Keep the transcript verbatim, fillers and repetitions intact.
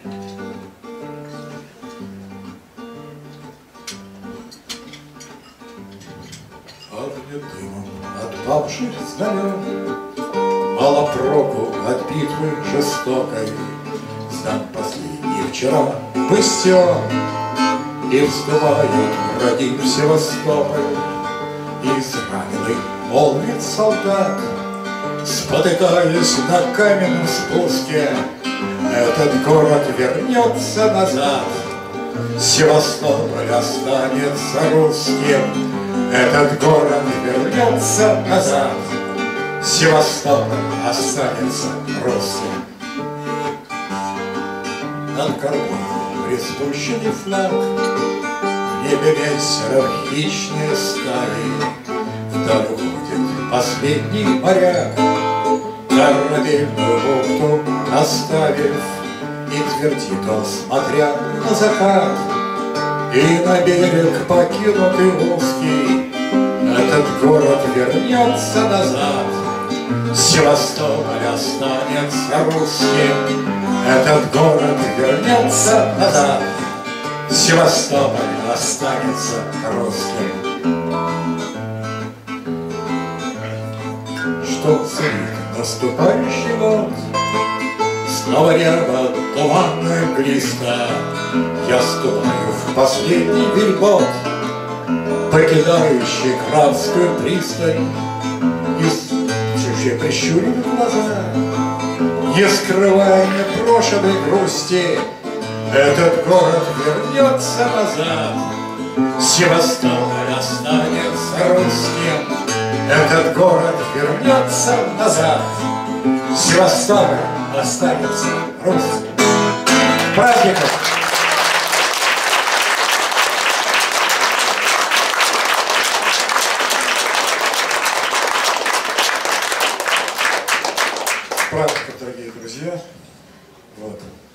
Пахнет дымом от павших знамен, мало проку от битвы жестокой. Знак последний вчера бастион, и вздувают враги в Севастополь. Израненный молвит солдат, спотыкаясь на каменном спуске: этот город вернется назад, Севастополь останется русским. Этот город вернется назад, Севастополь останется русским. Над кормой приспущенный флаг, в небе мессеров хищные стаи. Вдаль уходит последний моряк, корабельную бухту оставив, и твердит он, смотря на закат: и на берег покинутый узкий, этот город вернется назад, Севастополь останется русским. Этот город вернется назад, Севастополь останется русским. Что царит наступающий год? Снова небо туманное близко. Я ступаю в последний вельбот, покидающий Кравскую пристань, и чужие прищурив глаза, не скрывая непрошенной грусти, этот город вернется назад, Севастополь останется русским. Этот город вернется назад, Севастополь останется русским. Праздников! Праздников, дорогие друзья! Вот.